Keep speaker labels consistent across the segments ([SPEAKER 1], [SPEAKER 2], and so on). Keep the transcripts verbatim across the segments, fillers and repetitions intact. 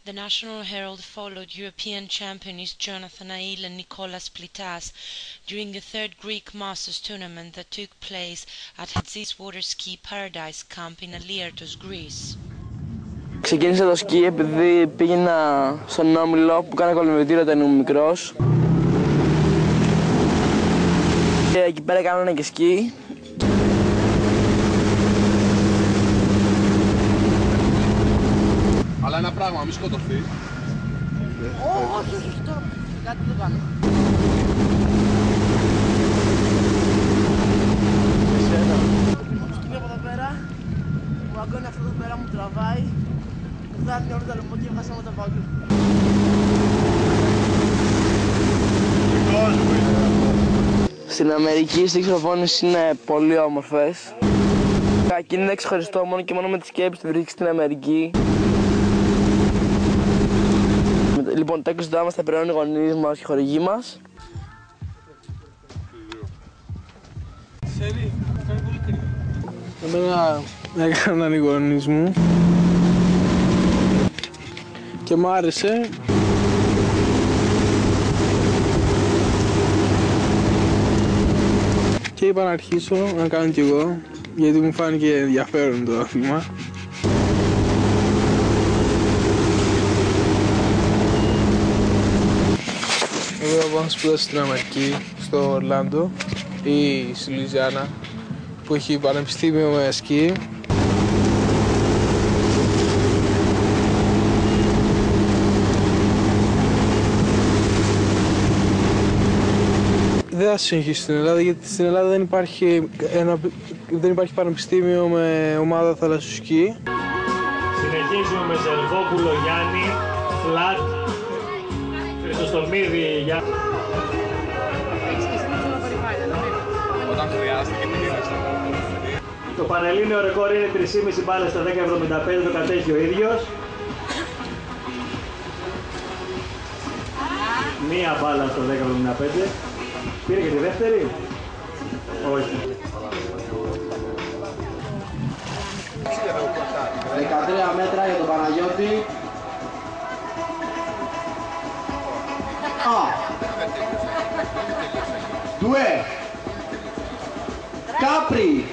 [SPEAKER 1] The National Herald followed European champions Jonathan Ail and Nicholas Plitas during the third Greek Masters tournament that took place at Hadzis Water Ski Paradise Camp in Alertos, Greece.
[SPEAKER 2] Ξεκίνησα το σκι επειδή πήγαινα στον Όμιλο που κάνα κολυμβητήριο όταν ήμουν μικρός. Και εκεί πέρα κάνανε και σκι.
[SPEAKER 3] Αλλά ένα πράγμα, μη σκοτωθεί.
[SPEAKER 2] Όχι, όχι, stop. Κάτι δεν κάνω. Εσένα. Το σκι από εδώ πέρα, ο αγκώνει αυτό εδώ πέρα μου τραβάει. Μετά την ώρα τα λεπτό και βγάσαμε τα παγκού. Στην Αμερική οι σαξοφόνες είναι πολύ όμορφες. Εκεί είναι ξεχωριστό μόνο και μόνο με τη σκέψη τη βρίσκει στην Αμερική. Λοιπόν, τα είκοσι μας θα περνάνε οι γονείς μας και οι χορηγοί μας.
[SPEAKER 4] Εμένα έκαναν οι γονείς μου και μ' άρεσε. Και είπα να αρχίσω να κάνω κι εγώ, γιατί μου φάνηκε ενδιαφέρον το άθλημα. Εγώ θα πάω να σπουδάσω στην Αμερική, στο Ορλάντο ή στη Λουιζιάννα, που έχει πανεπιστήμιο με σκι. Δεν θα συνεχίσω στην Ελλάδα, γιατί στην Ελλάδα δεν υπάρχει, ένα, δεν υπάρχει πανεπιστήμιο με ομάδα θαλασσοσκι.
[SPEAKER 5] Συνεχίζουμε με Ζερβόπουλο Γιάννη, Φλατ, Χρυσοστομίδη Γιάννη.
[SPEAKER 3] Όταν χρειάζεται και τελείωσε.
[SPEAKER 5] Το πανελλήνιο ρεκόρ είναι τρεις κόμμα πέντε μπάλες στα δέκα εβδομήντα πέντε, το κατέχει ο ίδιος. Μία μπάλα στο δέκα εβδομήντα πέντε. Πήρε και τη δεύτερη. Όχι.
[SPEAKER 2] δεκατρία μέτρα για τον Παναγιώτη. Α. Δουέ. Κάπρι.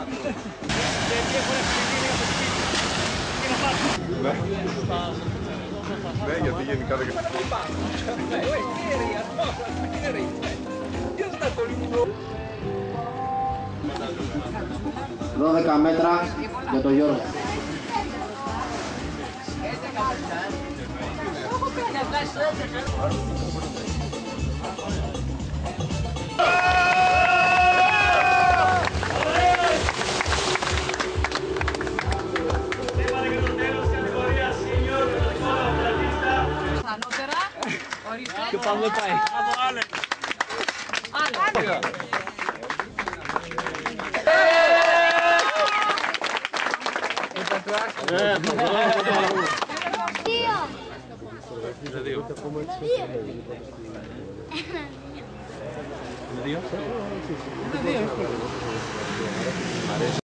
[SPEAKER 3] Ναι, γιατί γενικά δεν...
[SPEAKER 2] δώδεκα μέτρα για τον Γιώργο.
[SPEAKER 5] Και πάμε πάει.
[SPEAKER 3] Δύο.